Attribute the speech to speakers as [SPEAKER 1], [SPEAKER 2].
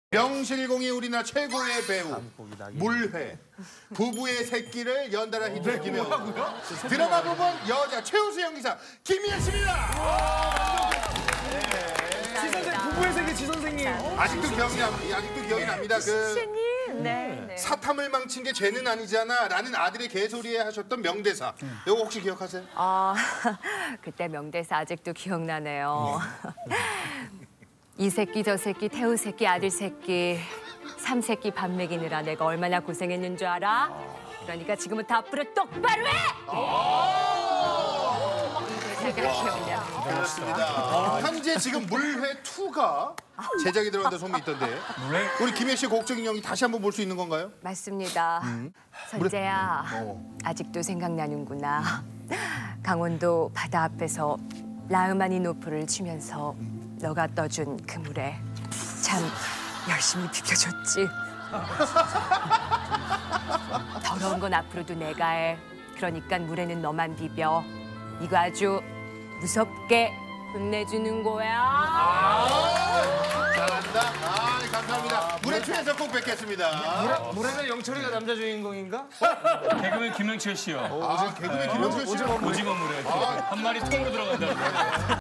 [SPEAKER 1] 명실공히 우리나라 최고의 배우 물회 부부의 새끼를 연달아 히트시키며 드라마 부분 여자 최우수 연기사 김희애 씨입니다.
[SPEAKER 2] 지선생 부부의 세계 지선생님.
[SPEAKER 1] 아직도 기억이 납니다.
[SPEAKER 3] 네.
[SPEAKER 1] 사탐을 망친 게 죄는 아니잖아라는 아들의 개소리에 하셨던 명대사. 이거 혹시 기억하세요?
[SPEAKER 3] 그때 명대사 아직도 기억나네요. 이 새끼 저 새끼 태우 새끼 아들 새끼 삼새끼 밥 먹이느라 내가 얼마나 고생했는 줄 알아? 그러니까 지금부터 앞으로 똑바로 해! 대사가 기억나.
[SPEAKER 1] 그렇습니다. 현재 지금 물회 2가 제작이 들어간다 소문이 있던데. 우리 김혜애 씨 곡적인 연기 다시 한번 볼 수 있는 건가요?
[SPEAKER 3] 맞습니다. 선재야, 아직도 생각나는구나. 강원도 바다 앞에서 라흐마니 노프를 치면서 너가 떠준 그 물에 참 열심히 비벼줬지. 더러운 건 앞으로도 내가 해. 그러니까 물에는 너만 비벼. 이거 아주 무섭게 끝내주는 거야.
[SPEAKER 1] 잘한다. 감사합니다. 물에 취해서 꼭 뵙겠습니다.
[SPEAKER 2] 물에는 영철이가 남자 주인공인가?
[SPEAKER 4] 개그맨 김영철 씨요.
[SPEAKER 1] 개그맨 김영철 씨.
[SPEAKER 4] 오징어 물에 한 마리 통으로 들어간다고.